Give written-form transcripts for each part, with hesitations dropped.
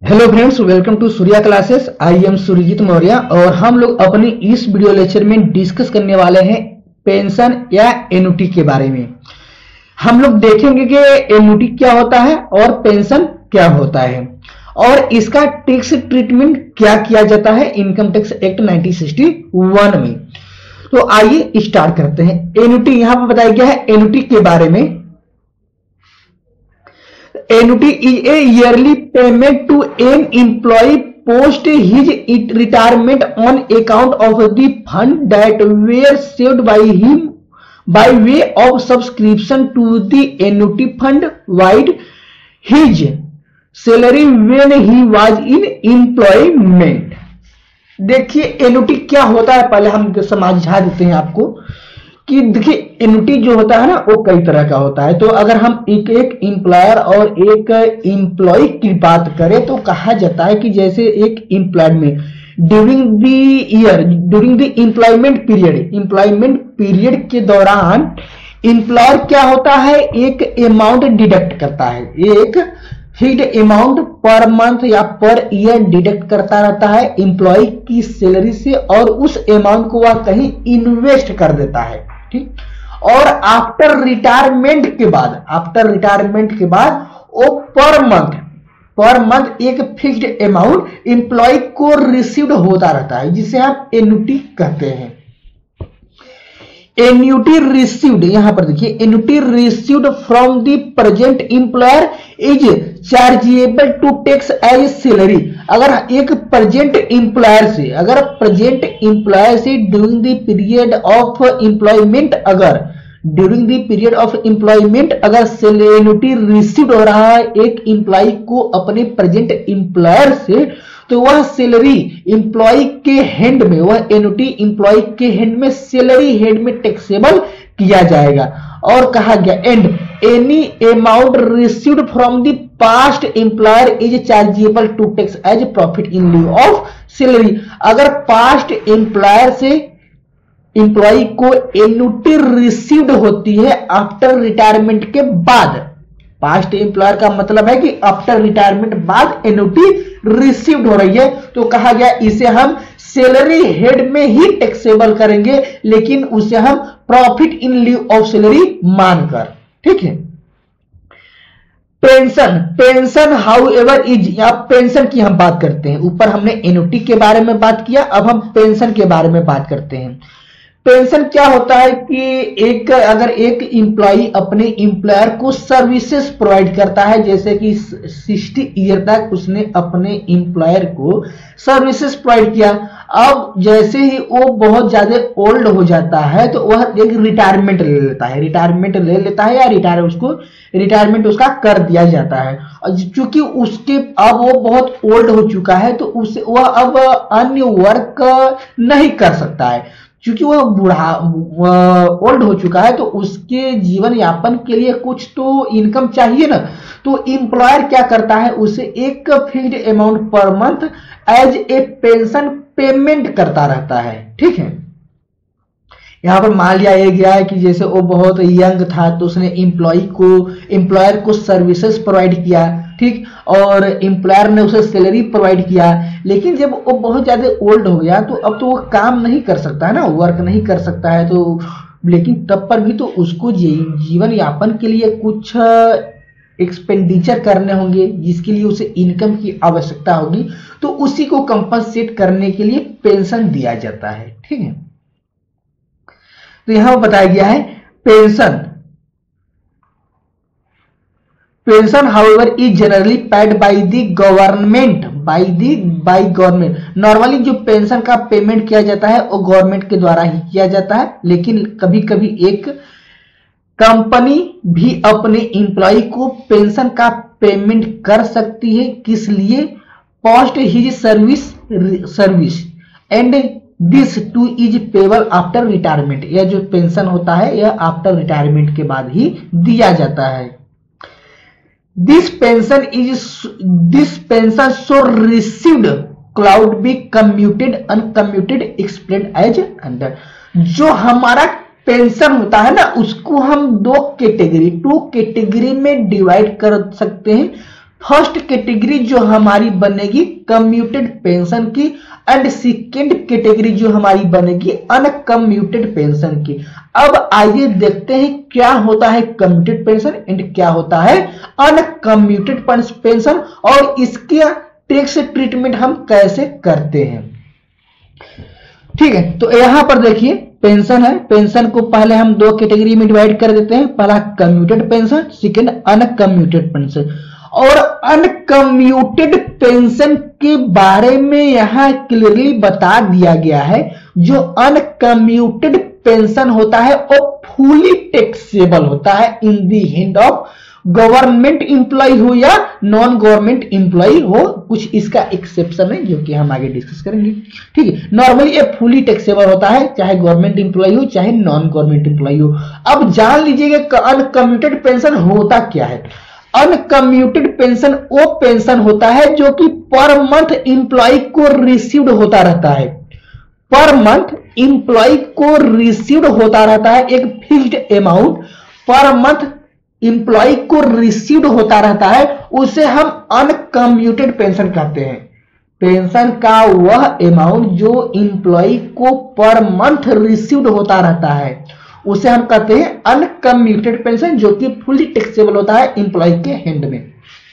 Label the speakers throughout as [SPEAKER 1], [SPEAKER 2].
[SPEAKER 1] Hello friends, welcome to Surya classes. I am Surjeet Maurya और हम लोग अपने इस वीडियो लेक्चर में डिस्कस करने वाले हैं पेंशन या एनुटी के बारे में। हम लोग देखेंगे कि एनुटी क्या होता है और पेंशन क्या होता है और इसका टैक्स ट्रीटमेंट क्या किया जाता है इनकम टैक्स एक्ट 1961 में। तो आइए स्टार्ट करते हैं। एनुटी यहां पर बताया गया है एनुटी के बारे में। Annuity is a yearly payment to an employee post his retirement on account of the fund that were saved by him by way of subscription to the annuity fund while his salary when he was in employment। देखिए annuity क्या होता है, पहले हम समझा देते हैं आपको कि देखिए एनुटी जो होता है ना वो कई तरह का होता है। तो अगर हम एक एम्प्लॉयर और एक एम्प्लॉय की बात करें तो कहा जाता है कि जैसे एक एम्प्लॉयर में ड्यूरिंग द एम्प्लॉयमेंट पीरियड के दौरान एम्प्लॉयर क्या होता है, एक अमाउंट डिडक्ट करता है, एक फिक्स्ड अमाउंट पर मंथ या पर ईयर डिडक्ट करता रहता है एम्प्लॉय की सैलरी से और उस अमाउंट को वह कहीं इन्वेस्ट कर देता है। ठीक, और आफ्टर रिटायरमेंट के बाद वो पर मंथ एक फिक्स्ड अमाउंट एम्प्लॉय को रिसीव्ड होता रहता है जिसे हम एन्युटी कहते हैं। एन्युटी रिसीव्ड, यहां पर देखिए annuity received from the present employer is chargeable to tax as salary. अगर एक प्रेजेंट एम्प्लॉयर से during the period of employment अगर एन्युटी रिसीव्ड हो रहा है एक एम्प्लॉय को अपने प्रेजेंट एम्प्लॉयर से, तो वह सैलरी एम्प्लॉय के हैंड में, वह एन्युटी एम्प्लॉय के हैंड में सैलरी हेड में टैक्सेबल किया जाएगा। और कहा गया and any amount received from the past employer is chargeable to tax as profit in lieu of salary. अगर पास्ट एम्प्लॉयर से एम्प्लॉय को एन्युटी रिसीव्ड होती है आफ्टर रिटायरमेंट के बाद, पास्ट एम्प्लॉयर का मतलब है कि आफ्टर रिटायरमेंट बाद एन्युटी रिसीव्ड हो रही है, तो कहा गया इसे हम सैलरी हेड में ही टैक्सेबल करेंगे, लेकिन उसे हम profit in lieu of salary मानकर। ठीक है। पेंशन हाउएवर इज, या पेंशन की हम बात करते हैं। ऊपर हमने एन्युटी के बारे में बात किया, अब हम पेंशन के बारे में बात करते हैं। पेंशन क्या होता है कि अगर एक एम्प्लॉय अपने एम्प्लॉयर को सर्विसेज प्रोवाइड करता है, जैसे कि 60 ईयर तक उसने अपने एम्प्लॉयर को सर्विसेज प्रोवाइड किया, अब जैसे ही वो बहुत ज्यादा ओल्ड हो जाता है तो वह एक रिटायरमेंट ले लेता है या रिटायरमेंट उसका कर दिया जाता है। चूंकि उसके अब वो बहुत ओल्ड हो चुका है तो उसे वह अब अन्य वर्क नहीं कर सकता है, क्योंकि वह ओल्ड हो चुका है तो उसके जीवन यापन के लिए कुछ तो इनकम चाहिए ना। तो एम्प्लॉयर क्या करता है, उसे एक fixed amount per month as a pension payment करता रहता है। ठीक है। यहां पर मान लिया गया है कि जैसे वो बहुत यंग था तो उसने एम्प्लॉयर को सर्विसेज प्रोवाइड किया, ठीक, और एम्प्लॉयर ने उसे सैलरी प्रोवाइड किया, लेकिन जब वो बहुत ज्यादा ओल्ड हो गया तो अब तो वो काम नहीं कर सकता है ना, वर्क नहीं कर सकता है, तो लेकिन तब पर भी तो उसको जीवन यापन के लिए कुछ एक्सपेंडिचर करने होंगे जिसके लिए उसे इनकम की आवश्यकता होगी, तो उसी को कंपनसेट करने के लिए पेंशन दिया जाता है। ठीक है। तो यहां बताया गया है pension however is generally paid by the government normally जो पेंशन का पेमेंट किया जाता है वो गवर्नमेंट के द्वारा ही किया जाता है, लेकिन कभी कभी एक कंपनी भी अपने एम्प्लॉय को पेंशन का पेमेंट कर सकती है। किस लिए? Post his service and this too is payable after retirement. यह जो पेंशन होता है यह आफ्टर रिटायरमेंट के बाद ही दिया जाता है। This pension so received could be commuted uncommuted explain as under. जो हमारा पेंशन होता है ना उसको हम टू कैटेगरी में डिवाइड कर सकते हैं। फर्स्ट कैटेगरी जो हमारी बनेगी कम्यूटेड पेंशन की एंड सेकेंड कैटेगरी जो हमारी बनेगी अनकम्यूटेड पेंशन की। अब आइए देखते हैं क्या होता है कम्यूटेड पेंशन एंड क्या होता है अनकम्यूटेड पेंशन और इसके टैक्स ट्रीटमेंट हम कैसे करते हैं। ठीक है, तो यहां पर देखिए पेंशन है, पेंशन को पहले हम दो कैटेगरी में डिवाइड कर देते हैं, पहला commuted pension, second uncommuted pension. और अनकम्यूटेड पेंशन के बारे में यहां क्लियरली बता दिया गया है, जो अनकम्यूटेड पेंशन होता है वो फुली टैक्सेबल होता है in the hand of government employee हो या नॉन गवर्नमेंट इंप्लॉय हो। कुछ इसका एक्सेप्शन है जो कि हम आगे डिस्कस करेंगे। ठीक है, नॉर्मली ये फुली टैक्सेबल होता है, चाहे गवर्नमेंट इंप्लॉय हो चाहे नॉन गवर्नमेंट इंप्लॉय हो। अब जान लीजिएगा अनकम्यूटेड पेंशन होता क्या है। अनकम्यूटेड पेंशन वो पेंशन होता है जो कि पर मंथ इंप्लॉय को रिसीव्ड होता रहता है, पर मंथ इंप्लॉय को रिसीव्ड होता रहता है, एक fixed amount per month employee को रिसीव्ड होता रहता है, उसे हम अनकम्यूटेड पेंशन कहते हैं। पेंशन का वह अमाउंट जो इंप्लॉय को पर मंथ रिसीव्ड होता रहता है उसे हम कहते हैं अनकम्यूटेड पेंशन, जो कि फुली टैक्सेबल होता है इंप्लॉय के हैंड में।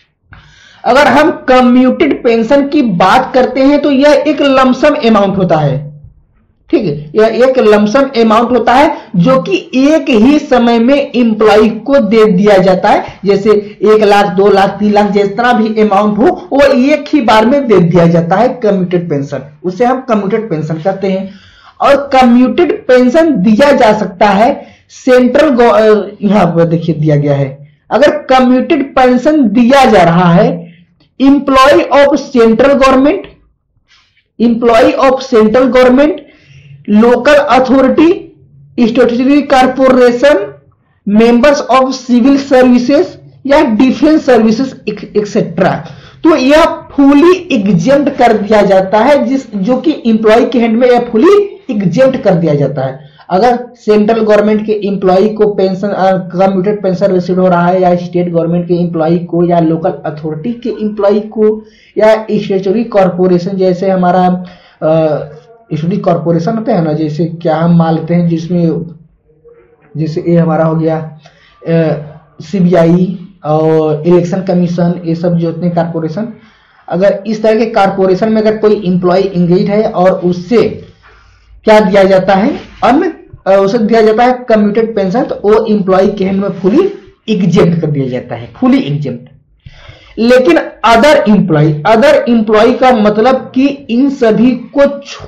[SPEAKER 1] अगर हम कम्यूटेड पेंशन की बात करते हैं तो यह एक लमसम अमाउंट होता है। ठीक है, यह एक लमसम अमाउंट होता है जो कि एक ही समय में इंप्लॉय को दे दिया जाता है, जैसे 1 लाख 2 लाख 3 लाख जितना भी अमाउंट हो वो एक ही बार में दे दिया जाता है कम्यूटेड पेंशन, उसे हम कम्यूटेड पेंशन कहते हैं। और कम्यूटेड पेंशन दिया जा सकता है सेंट्रल, यहां पर देखिए दिया गया है, अगर कम्यूटेड पेंशन दिया जा रहा है employee of central government, employee of central government, local authority, statutory corporation, members of civil services या डिफेंस सर्विसेज एक्सेट्रा, तो यह फुली एग्जेम्प्ट कर दिया जाता है, जो कि इंप्लॉय के हैंड में यह फुली एग्जेम्प्ट कर दिया जाता है। अगर सेंट्रल गवर्नमेंट के इंप्लॉय को पेंशन कम्यूटेड पेंशन रिसीव हो रहा है, या स्टेट गवर्नमेंट के इंप्लॉय को, या लोकल अथॉरिटी के इंप्लॉय को, या स्टैट्यूटरी कॉर्पोरेशन, जैसे हमारा स्टैट्यूटरी कॉर्पोरेशन होता है ना, जैसे क्या हम मान लेते हैं जिसमें जैसे ये हमारा हो गया सीबीआई और इलेक्शन कमीशन, ये सब जो होते हैं कॉर्पोरेशन, अगर इस तरह के कॉर्पोरेशन में अगर कोई इंप्लॉय इंगेज है और उससे क्या दिया जाता है उसे दिया जाता है कम्यूटेड पेंशन, तो वो इंप्लॉय के हैंड में फुली एग्जेम्प्ट कर दिया जाता है, फुली एग्जेम्प्ट। लेकिन अदर इंप्लॉय का मतलब कि इन सभी को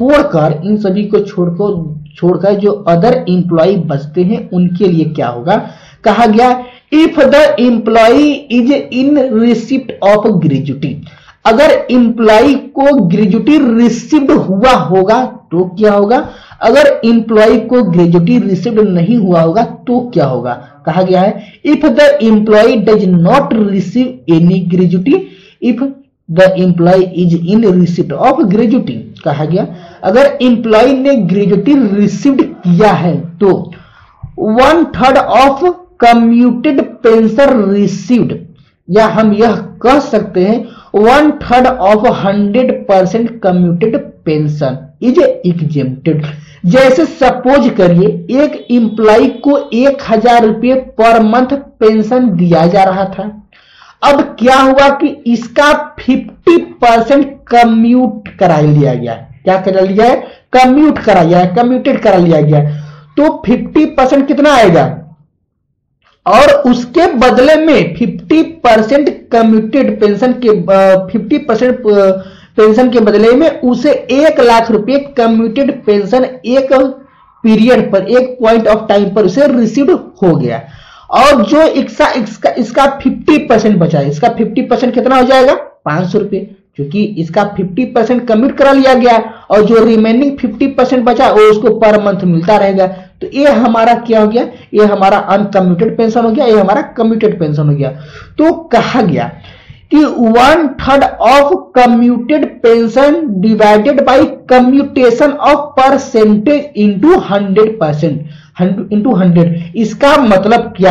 [SPEAKER 1] छोड़कर जो अदर इंप्लॉय बचते हैं उनके लिए क्या होगा, कहा गया if the employee is in receipt of gratuity, अगर इंप्लॉय को ग्रेजुटी रिसीव्ड हुआ होगा तो क्या होगा, अगर इंप्लॉय को ग्रेजुटी रिसीव्ड नहीं हुआ होगा तो क्या होगा, कहा गया है if the employee does not receive any gratuity, if the employee is in receipt of gratuity, कहा गया अगर इंप्लॉय ने ग्रेजुटी रिसीव्ड किया है तो 1/3 ऑफ कम्यूटेड पेंशन रिसीव्ड, या हम यह कह सकते हैं 1/3 of 100% commuted pension is exempted. जैसे सपोज करिए एक इंप्लॉय को 1000 रुपये पर मंथ पेंशन दिया जा रहा था, अब क्या हुआ कि इसका 50% कम्यूट करा लिया गया, क्या करा लिया है, कम्यूट करा गया है, कम्यूटेड करा लिया गया, तो 50% कितना आएगा, और उसके बदले में 50% कम्यूटेड पेंशन के 50% पेंशन के बदले में उसे 1 लाख रुपए कम्यूटेड पेंशन एक पीरियड पर, एक पॉइंट ऑफ टाइम पर उसे रिसीव हो गया। और जो इसका 50% बचा है, इसका 50% कितना हो जाएगा 500 रुपए, क्योंकि इसका 50% कम्यूट करा लिया गया और जो रिमेनिंग 50% बचा वो उसको पर मंथ मिलता रहेगा। तो ये हमारा क्या हो गया, ये हमारा अनकम्यूटेड पेंशन हो गया, ये हमारा कम्यूटेड पेंशन हो गया। तो कहा गया कि 1/3 of commuted pension divided by commutation of percentage into 100%, into 100। इसका मतलब क्या,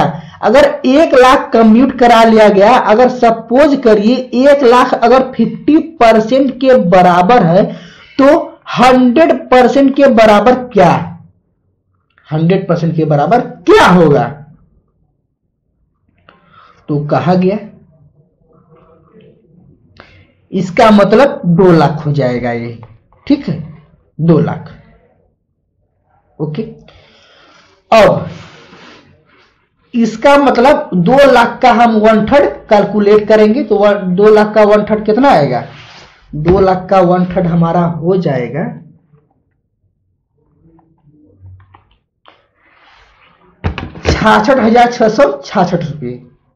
[SPEAKER 1] अगर 1,00,000 कम्यूट करा लिया गया, अगर सपोज करिए 1,00,000 अगर 50% के बराबर है तो 100% के बराबर क्या है? 100% के बराबर क्या होगा? तो कहा गया इसका मतलब 2,00,000 हो जाएगा ये, ठीक है, 2,00,000। ओके, अब इसका मतलब 2,00,000 का हम 1/3 कैलकुलेट करेंगे तो 2,00,000 का 1/3 कितना आएगा? 2,00,000 का 1/3 हमारा हो जाएगा 66,666 रुपये।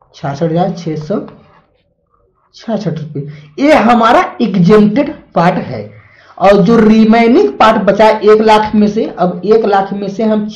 [SPEAKER 1] 66,666 रुपये ये हमारा एग्जेम्प्टेड पार्ट है। और जो रिमेनिंग पार्ट बचा 1,00,000 में से, अब 1,00,000 में से हम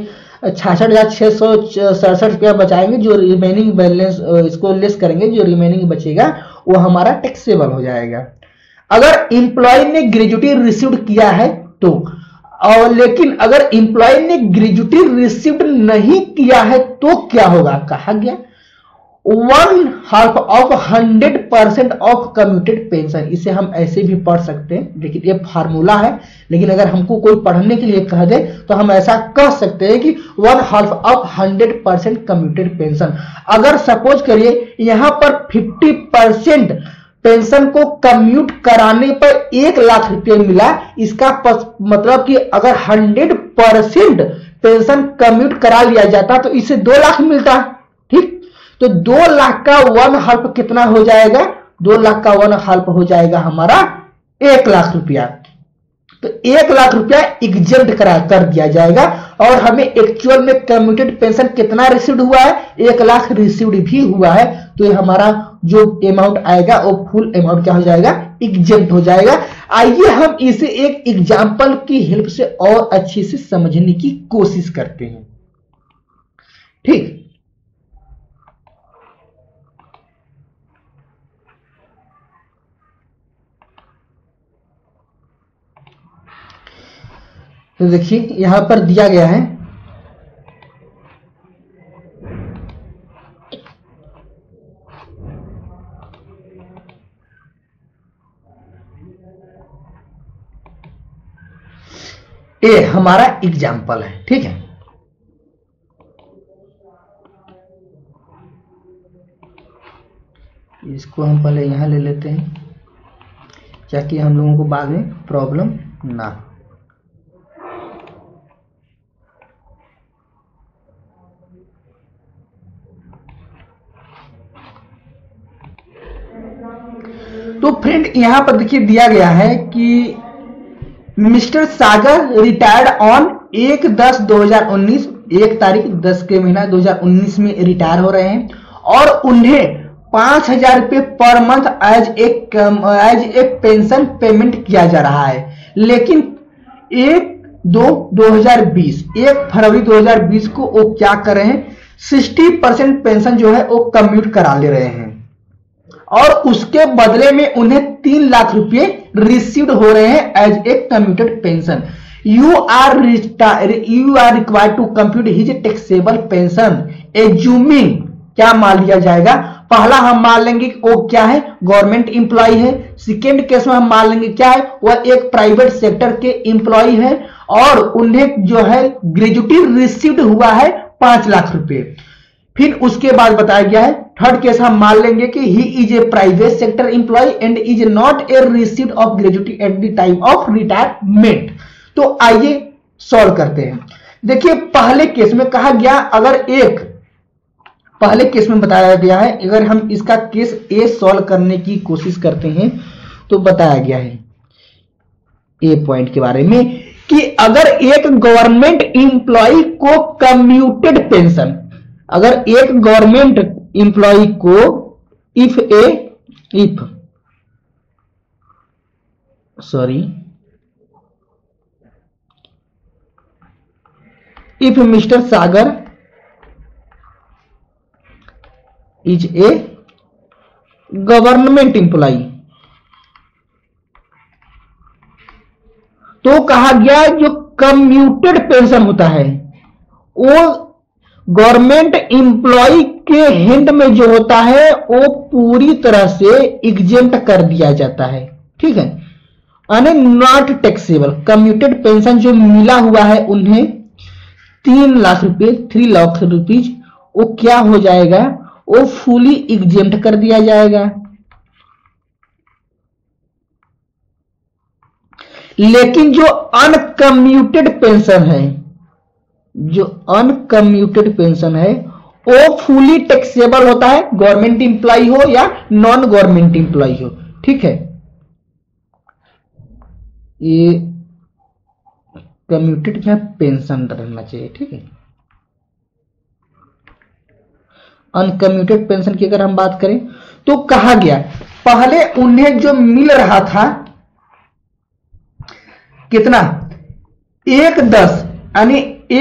[SPEAKER 1] 66,667 रुपया बचाएंगे, जो रिमेनिंग बैलेंस इसको लेस करेंगे, जो रिमेनिंग बचेगा वो हमारा टैक्सेबल हो जाएगा। अगर इंप्लॉय ने ग्रेजुटी रिसीव्ड किया है तो, और लेकिन अगर इंप्लॉय ने ग्रेजुटी रिसीव्ड नहीं किया है तो क्या होगा? कहा गया 1/2 ऑफ 100% ऑफ कम्यूटेड पेंशन। इसे हम ऐसे भी पढ़ सकते हैं, लेकिन ये फार्मूला है, लेकिन अगर हमको कोई पढ़ने के लिए कह दे तो हम ऐसा कह सकते हैं कि 1/2 ऑफ 100% कम्यूटेड पेंशन। अगर सपोज करिए यहां पर 50% पेंशन को कम्यूट कराने पर 1,00,000 रुपये मिला, इसका मतलब कि अगर 100% पेंशन कम्यूट करा लिया जाता तो इसे 2,00,000 मिलता, ठीक। तो 2,00,000 का 1/2 कितना हो जाएगा? 2,00,000 का 1/2 हो जाएगा हमारा 1,00,000 रुपया। तो 1,00,000 रुपया एग्जेम्प्ट कर दिया जाएगा, और हमें एक्चुअल में कम्यूटेड पेंशन कितना रिसीव्ड हुआ है? 1,00,000 रिसीव्ड भी हुआ है। तो ये हमारा जो अमाउंट आएगा वो फुल अमाउंट क्या हो जाएगा? एग्जेम्प्ट हो जाएगा। आइए हम इसे एक एग्जाम्पल की हेल्प से और अच्छे से समझने की कोशिश करते हैं, ठीक। तो देखिए यहां पर दिया गया है ये हमारा एग्जाम्पल है, ठीक है। इसको हम पहले यहां ले लेते हैं ताकि हम लोगों को बाद में प्रॉब्लम ना। तो फ्रेंड यहां पर देखिए दिया गया है कि मिस्टर सागर रिटायर्ड ऑन 1/10/2019, 1 तारीख 10 के महीना 2019 में रिटायर हो रहे हैं, और उन्हें 5,000 रुपये per month as a pension payment किया जा रहा है। लेकिन 1 फरवरी 2020 को वो क्या कर रहे हैं? 60% पेंशन जो है वो कम्यूट करा ले रहे हैं, और उसके बदले में उन्हें 3,00,000 रुपये रिसीव्ड हो रहे हैं as a commuted pension. You are required to compute his taxable pension assuming, क्या मान लिया जाएगा? पहला हम मान लेंगे कि वो क्या है? गवर्नमेंट इंप्लॉय है। सेकेंड केस में हम मान लेंगे क्या है? वह एक प्राइवेट सेक्टर के इंप्लॉय है, और उन्हें जो है ग्रेजुटी रिसीव्ड हुआ है 5,00,000 रुपये। फिर उसके बाद बताया गया है थर्ड केस हम मान लेंगे कि he is a private sector employee and is not a received of gratuity at the time of retirement. तो आइए सॉल्व करते हैं। देखिए पहले केस में कहा गया, अगर पहले केस में बताया गया है, अगर हम इसका केस ए सॉल्व करने की कोशिश करते हैं तो बताया गया है ए पॉइंट के बारे में कि अगर एक गवर्नमेंट इंप्लॉय को कम्यूटेड पेंशन, अगर एक गवर्नमेंट इंप्लॉय को if mister Sagar is a government employee, तो कहा गया जो कम्यूटेड पेंशन होता है वो गवर्नमेंट एम्प्लॉय के हैंड में जो होता है वो पूरी तरह से एग्जेम्प्ट कर दिया जाता है, ठीक है। यानी नॉट टैक्सेबल। कम्यूटेड पेंशन जो मिला हुआ है उन्हें 3 लाख रुपए, 3 लाख रुपीज, वो क्या हो जाएगा, वो फुली एग्जेम्प्ट कर दिया जाएगा। लेकिन जो अनकम्यूटेड पेंशन है, जो अनकम्यूटेड पेंशन है वो फुली टैक्सेबल होता है, गवर्नमेंट एम्प्लॉय हो या नॉन गवर्नमेंट एम्प्लॉय हो, ठीक है। ये कम्यूटेड में पेंशन रहना चाहिए, ठीक है। अनकम्यूटेड पेंशन की अगर हम बात करें तो कहा गया पहले उन्हें जो मिल रहा था कितना, 1/10 यानी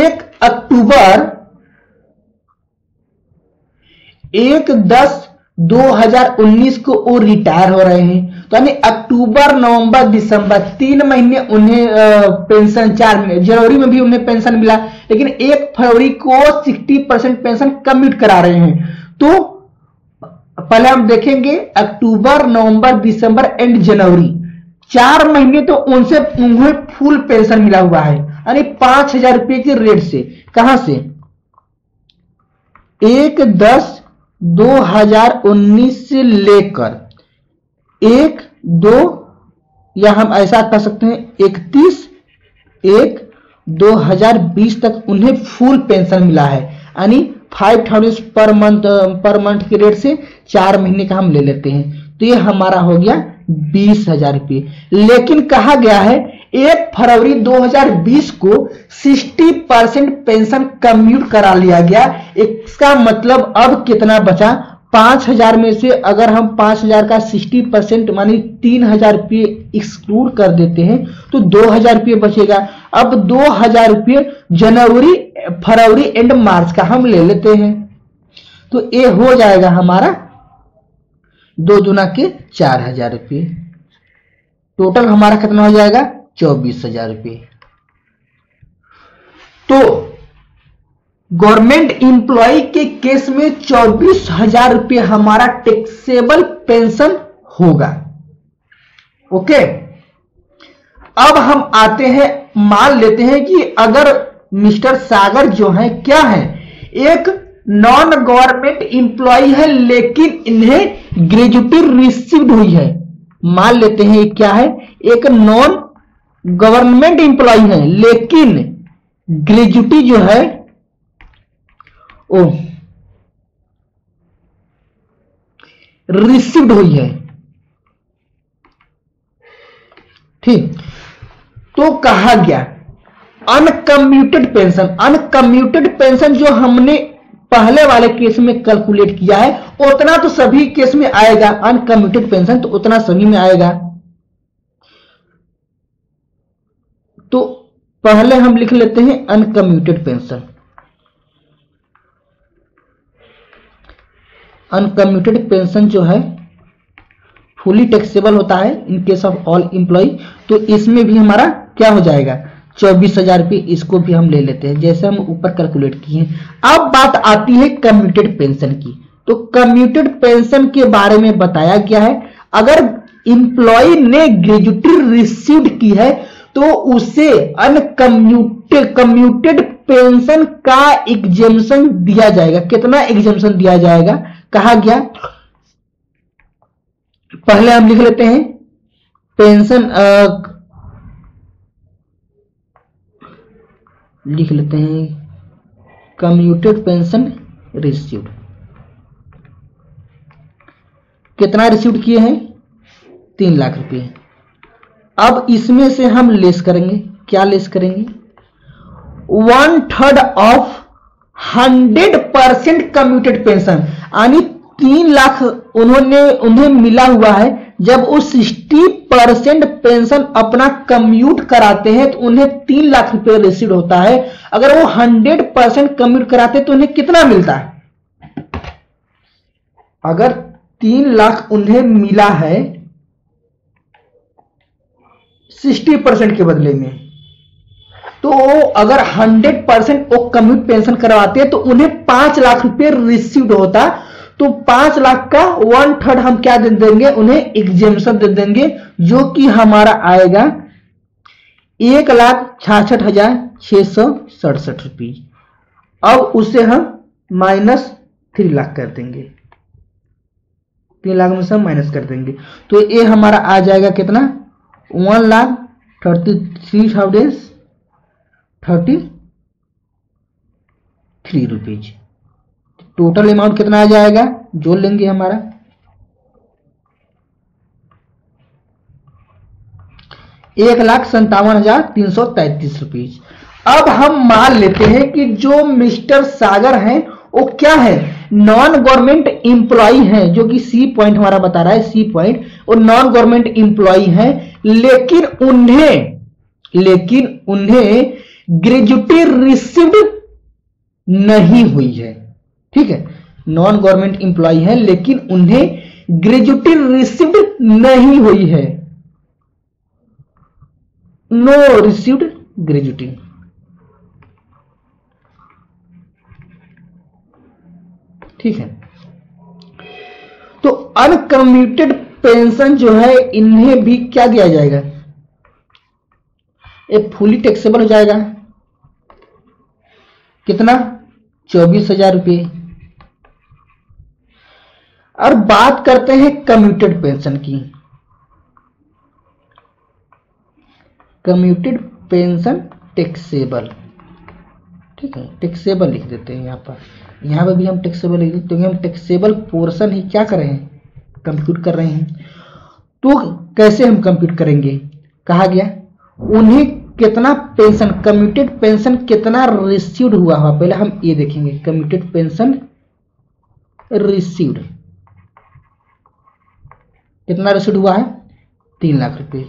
[SPEAKER 1] 1/10/2019 को वो रिटायर हो रहे हैं। तो यानी अक्टूबर, नवंबर, दिसंबर 3 महीने उन्हें पेंशन, 4 महीने, जनवरी में भी उन्हें पेंशन मिला, लेकिन 1 फरवरी को 60% पेंशन कम्यूट करा रहे हैं। तो पहले हम देखेंगे अक्टूबर, नवंबर, दिसंबर एंड जनवरी, 4 महीने तो उनसे उन्हें फुल पेंशन मिला हुआ है, यानी 5,000 रुपए के रेट से। कहां से, 1/10/2019 से लेकर 1/2, या हम ऐसा कर सकते हैं 31/1/2020 तक उन्हें फुल पेंशन मिला है, यानी 5,000 पर मंथ के रेट से 4 महीने का हम ले लेते हैं, तो ये हमारा हो गया 20,000 रुपये। लेकिन कहा गया है 1 फरवरी 2020 को 60% पेंशन कम्यूट करा लिया गया। इसका मतलब अब कितना बचा, 5,000 में से अगर हम 5,000 का 60% मानी 3,000 रुपये एक्सक्लूड कर देते हैं तो 2,000 रुपये बचेगा। अब 2,000 रुपये जनवरी, फरवरी एंड मार्च का हम ले लेते हैं, तो ये हो जाएगा हमारा 2 दूना के 4,000 रुपये। टोटल हमारा कितना हो जाएगा, 24,000 रुपये। तो गवर्नमेंट एम्प्लॉय के केस में 24,000 रुपये हमारा टैक्सेबल पेंशन होगा। ओके, अब हम आते हैं, मान लेते हैं कि अगर मिस्टर सागर जो है क्या है, एक नॉन गवर्नमेंट एम्प्लॉय है, लेकिन इन्हें ग्रेजुटी रिसीव्ड हुई है। मान लेते हैं क्या है, एक नॉन गवर्नमेंट एम्प्लॉय है, लेकिन ग्रेजुटी जो है ओ रिसीव्ड हुई है, ठीक। तो कहा गया अनकम्यूटेड पेंशन, अनकम्यूटेड पेंशन जो हमने पहले वाले केस में कैलकुलेट किया है उतना तो सभी केस में आएगा, अनकम्यूटेड पेंशन तो उतना सभी में आएगा। तो पहले हम लिख लेते हैं अनकम्यूटेड पेंशन। अनकम्यूटेड पेंशन जो है फुली टैक्सेबल होता है in case of all employee, तो इसमें भी हमारा क्या हो जाएगा, 24,000 रुपये। इसको भी हम ले लेते हैं जैसे हम ऊपर कैलकुलेट किए हैं। अब बात आती है कम्यूटेड पेंशन की। तो कम्यूटेड पेंशन के बारे में बताया गया है, अगर एम्प्लॉय ने ग्रेजुटी रिसीव्ड की है तो उसे कम्यूटेड पेंशन का एग्जेम्पशन दिया जाएगा। कितना एग्जेम्पशन दिया जाएगा, कहा गया, पहले हम लिख लेते हैं पेंशन, लिख लेते हैं कम्यूटेड पेंशन रिसीव्ड। कितना रिसीव्ड किए हैं, 3 लाख रुपए। अब इसमें से हम लेस करेंगे, क्या लेस करेंगे, 1/3 ऑफ 100% कम्यूटेड पेंशन, यानी 3 लाख उन्हें मिला हुआ है। जब वो 60% पेंशन अपना कम्यूट कराते हैं तो उन्हें 3 लाख रुपए रिसीव होता है। अगर वो 100% कम्यूट कराते हैं तो उन्हें कितना मिलता है, अगर 3 लाख उन्हें मिला है 60% के बदले में, तो अगर 100% वो कम्यूट पेंशन करवाते हैं तो उन्हें 5 लाख रुपए रिसीव्ड होता। तो 5 लाख का 1/3 हम क्या दे देंगे, उन्हें एग्जेम्पशन दे देंगे, जो कि हमारा आएगा 1,66,667 रुपीज। अब उसे हम -3 लाख कर देंगे, 3 लाख में से हम माइनस कर देंगे। तो ये हमारा आ जाएगा कितना, 1,33,033 रुपीज। टोटल अमाउंट कितना आ जाएगा, जोड़ लेंगे हमारा 1,57,333 रुपीज। अब हम मान लेते हैं कि जो मिस्टर सागर हैं वो क्या है, नॉन गवर्नमेंट एम्प्लॉय है, जो कि सी पॉइंट हमारा बता रहा है, सी पॉइंट, वो नॉन गवर्नमेंट एम्प्लॉय है, लेकिन उन्हें ग्रेजुटी रिसीव्ड नहीं हुई है। ठीक है, नॉन गवर्नमेंट एम्प्लॉय है लेकिन उन्हें ग्रेजुटी रिसीव्ड नहीं हुई है, नो रिसीव्ड ग्रेजुटी। ठीक है, तो अनकम्यूटेड पेंशन जो है इन्हें भी क्या दिया जाएगा, ये फुली टैक्सेबल हो जाएगा, कितना, 24,000 रुपये। और बात करते हैं कम्यूटेड पेंशन की। कम्यूटेड पेंशन टैक्सेबल, ठीक है, टैक्सेबल लिख देते हैं यहाँ पर भी हम टैक्सेबल लिख देते हैं, क्योंकि हम टैक्सेबल पोर्शन ही क्या कर रहे हैं, कंप्यूट कर रहे हैं। तो कैसे हम कंप्यूट करेंगे, कहा गया उन्हें कितना पेंशन, कम्यूटेड पेंशन कितना रिसीव्ड हुआ है, पहले हम ये देखेंगे, कम्यूटेड पेंशन रिसीव्ड कितना रिसीव्ड हुआ है, 3 लाख रुपए,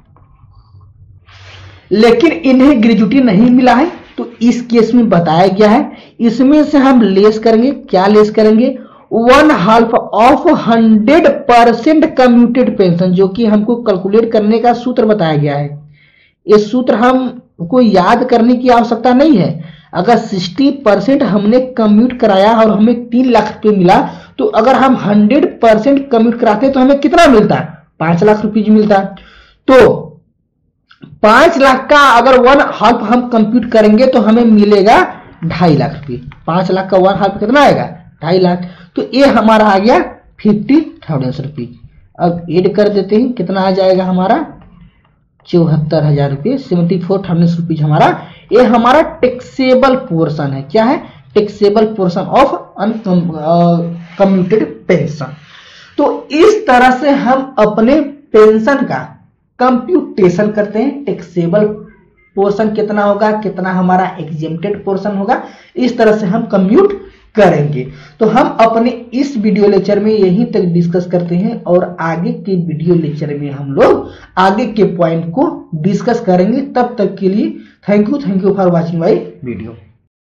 [SPEAKER 1] लेकिन इन्हें ग्रेजुटी नहीं मिला है। तो इस केस में बताया गया है, इसमें से हम लेस करेंगे, क्या लेस करेंगे, 1/2 ऑफ 100% कम्यूटेड पेंशन, जो कि हमको कैलकुलेट करने का सूत्र बताया गया है। ये सूत्र हमको याद करने की आवश्यकता नहीं है। अगर 60% हमने कम्यूट कराया और हमें 3 लाख रुपए मिला, तो अगर हम 100% कम्यूट कराते तो हमें कितना मिलता, 5 लाख रुपए मिलता। तो 5 लाख का अगर 1/2 हम कंप्यूट करेंगे तो हमें मिलेगा 2.5 लाख रुपए। 5 लाख का 1/2 कितना आएगा, 2.5 लाख। तो ये हमारा आ गया 50,000 रुपीज। अब ऐड कर देते हैं, कितना आ जाएगा हमारा, 74,000 रुपये, 74,000 रुपीज हमारा। ये हमारा टैक्सेबल पोर्शन है, क्या है, taxable portion of uncommuted pension. तो इस तरह से हम अपने पेंशन का कंप्यूटेशन करते हैं, टैक्सेबल पोर्शन कितना होगा, कितना हमारा एग्जेम्प्टेड पोर्शन होगा, इस तरह से हम कंप्यूट करेंगे। तो हम अपने इस वीडियो लेक्चर में यहीं तक डिस्कस करते हैं, और आगे के वीडियो लेक्चर में हम लोग आगे के पॉइंट को डिस्कस करेंगे। तब तक के लिए thank you for watching my video.